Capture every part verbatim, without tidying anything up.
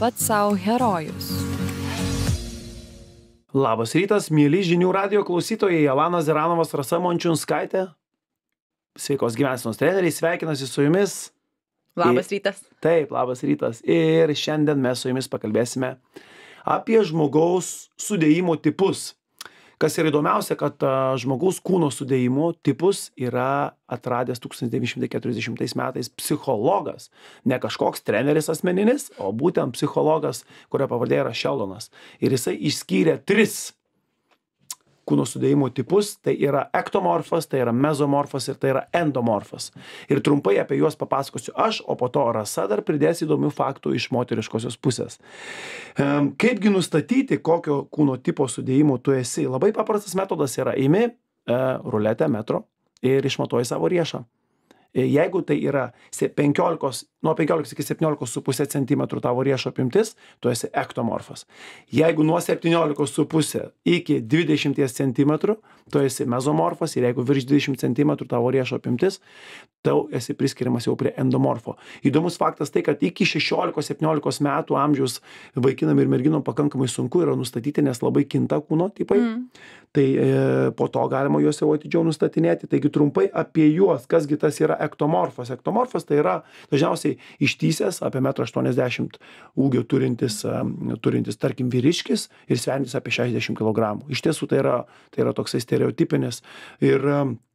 pats savo herojus. Labas rytas, mėly žinių radijo klausytojai, Elanas Zeranovas, Rasa Mončiunskaitė, sveikos gyvensenos treneriai, sveikinasi su jumis. Labas rytas. Taip, labas rytas. Ir šiandien mes su jumis pakalbėsime apie žmogaus sudėjimo tipus. Kas yra įdomiausia, kad žmogaus kūno sudėjimo tipus yra atradęs tūkstantis devyni šimtai keturiasdešimtais metais psichologas. Ne kažkoks treneris asmeninis, o būtent psichologas, kurio pavardė yra Šeldonas. Ir jisai išskyrė tris kūno sudėjimo tipus, tai yra ektomorfas, tai yra mezomorfas ir tai yra endomorfas. Ir trumpai apie juos papasakosiu aš, o po to Rasa dar pridės įdomių faktų iš moteriškosios pusės. Kaipgi nustatyti, kokio kūno tipo sudėjimo tu esi? Labai paprastas metodas yra, imi ruletę metro ir išmatuoji savo riešą. Jeigu tai yra penkiolikos, nuo penkiolikos iki septyniolikos su puse centimetrų tavo riešo apimtis, tu esi ektomorfas. Jeigu nuo septyniolikos su puse iki dvidešimties centimetrų, tu esi mezomorfas, ir jeigu virš dvidešimt centimetrų tavo riešo apimtis, tau esi priskiriamas jau prie endomorfo. Įdomus faktas tai, kad iki šešiolikos septyniolikos metų amžiaus vaikinam ir merginom pakankamai sunku yra nustatyti, nes labai kinta kūno tipai. Mm. Tai e, po to galima juos jau atidžiau nustatinėti. Taigi trumpai apie juos, kasgi tas yra ektomorfas. Ektomorfas tai yra dažniausiai ištysęs, apie metro aštuoniasdešimt ūgio turintis, turintis, tarkim, vyriškis ir sveriantis apie šešiasdešimt kilogramų. Iš tiesų tai yra, tai yra toksai stereotipinis. Ir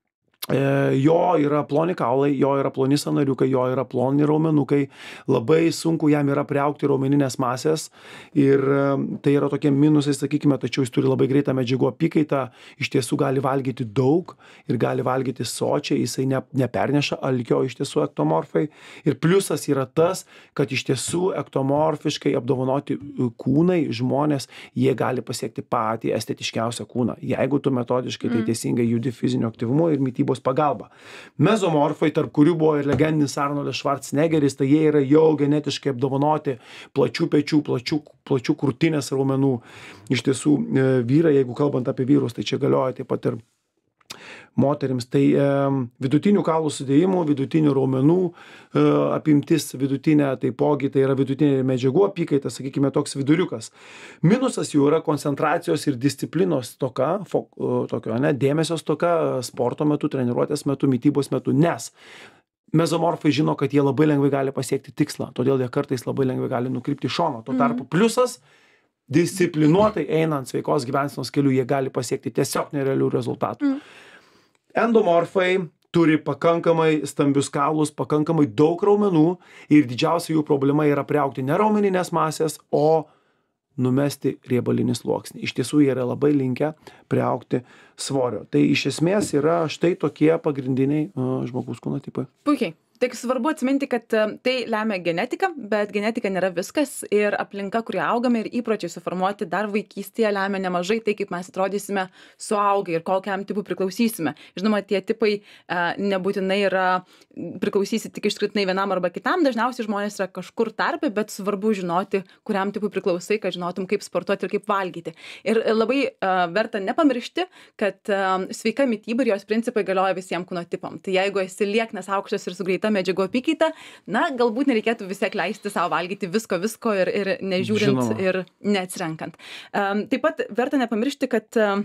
jo yra ploni kaulai, jo yra ploni sąnariukai, jo yra ploni raumenukai, labai sunku jam yra priaugti raumeninės masės ir tai yra tokie minusai, sakykime, tačiau jis turi labai greitą medžiagų apykaitą, iš tiesų gali valgyti daug ir gali valgyti sočiai, jisai ne, neperneša alkio iš tiesų ektomorfai. Ir pliusas yra tas, kad iš tiesų ektomorfiškai apdovanoti kūnai, žmonės, jie gali pasiekti patį estetiškiausią kūną, jeigu tu metodiškai tai teisingai judi fizinio aktyvumo ir mitybos pagalba. Mezomorfai, tarp kurių buvo ir legendinis Arnoldas Švarcnegeris, tai jie yra jau genetiškai apdovanoti plačių pečių, plačių, plačių krūtinės raumenų. Iš tiesų, vyrai, jeigu kalbant apie vyrus, tai čia galioja taip pat ir moterims. Tai e, vidutinių kaulų sudėjimų, vidutinių raumenų e, apimtis vidutinė, taipogi tai yra vidutinė medžiagų apykaita, sakykime, toks viduriukas. Minusas jų yra koncentracijos ir disciplinos stoka, fok, tokio, ne, dėmesio stoka sporto metu, treniruotės metu, mitybos metu, nes mezomorfai žino, kad jie labai lengvai gali pasiekti tikslą, todėl jie kartais labai lengvai gali nukrypti į šoną. Tuo tarpu pliusas, disciplinuotai einant sveikos gyvensenos keliu, jie gali pasiekti tiesiog nerealių rezultatų. Mm. Endomorfai turi pakankamai stambius kaulus, pakankamai daug raumenų ir didžiausia jų problema yra priaugti ne raumeninės masės, o numesti riebalinį sluoksnį. Iš tiesų jie yra labai linkę priaugti svorio. Tai iš esmės yra štai tokie pagrindiniai uh, žmogaus kūno tipai. Puikiai. Tik svarbu atsiminti, kad tai lemia genetika, bet genetika nėra viskas ir aplinka, kurioje augame ir įpročiai suformuoti dar vaikystėje lemia nemažai tai, kaip mes atrodysime suaugę ir kokiam tipui priklausysime. Žinoma, tie tipai nebūtinai yra priklausysi tik išskirtinai vienam arba kitam, dažniausiai žmonės yra kažkur tarpe, bet svarbu žinoti, kuriam tipui priklausai, kad žinotum, kaip sportuoti ir kaip valgyti. Ir labai uh, verta nepamiršti, kad uh, sveika mityba ir jos principai galioja visiems kūno tipam. Tai jeigu esi lieknas, aukštas ir su greita medžiagų apykaita, na, galbūt nereikėtų vis tiek leisti savo valgyti visko, visko ir, ir nežiūrint Žinoma. Ir neatsirenkant. Um, taip pat verta nepamiršti, kad um,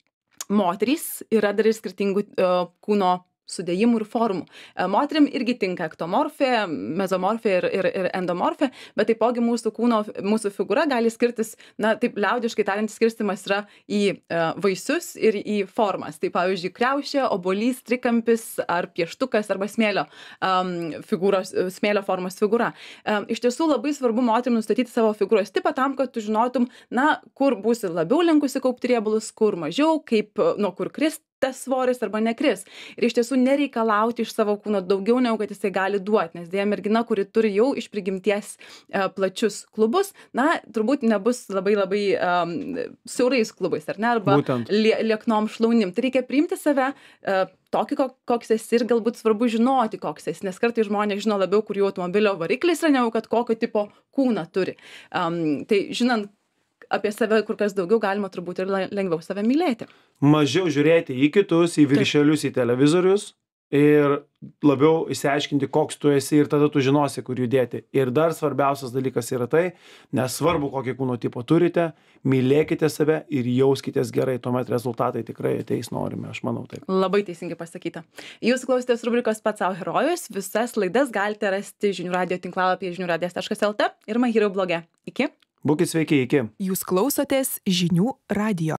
moterys yra dar ir skirtingų uh, kūno sudėjimų ir formų. Moterim irgi tinka ektomorfė, mezomorfė ir, ir, ir endomorfė, bet taipogi mūsų kūno, mūsų figūra gali skirtis, na, taip liaudiškai tariant, skirstimas yra į e, vaisius ir į formas. Tai pavyzdžiui, kriaušė, obuolys, trikampis ar pieštukas arba smėlio, um, figūros, smėlio formos figūra. Um, iš tiesų labai svarbu moterim nustatyti savo figūros tipą tam, kad tu žinotum, na, kur būsi labiau linkusi kaupti riebalus, kur mažiau, kaip, nuo kur krist tas svoris arba nekris. Ir iš tiesų nereikalauti iš savo kūno daugiau, negu kad jisai gali duoti, nes dėja mergina, kuri turi jau iš prigimties e, plačius klubus, na, turbūt nebus labai labai um, siaurais klubais, ar ne, arba lie, lieknom šlaunim. Tai reikia priimti save e, tokį, koks esi ir galbūt svarbu žinoti, koks esi, nes kartais žmonės žino labiau, kur jų automobilio variklis yra, negu kad kokio tipo kūną turi. Um, tai žinant apie save kur kas daugiau, galima turbūt ir lengviau save mylėti. Mažiau žiūrėti į kitus, į viršelius, į televizorius ir labiau išsiaiškinti, koks tu esi ir tada tu žinosi, kur judėti. Ir dar svarbiausias dalykas yra tai, nesvarbu, kokį kūno tipą turite, mylėkite save ir jauskitės gerai, tuomet rezultatai tikrai ateis, norime, aš manau taip. Labai teisingai pasakyta. Jūs klausėtės rubrikos Pats savo herojus, visas laidas galite rasti žinių radijo tinklalapyje žinių radijas taškas lt ir My Hero bloge. Iki. Būkit sveiki, iki. Jūs klausotės žinių radijo.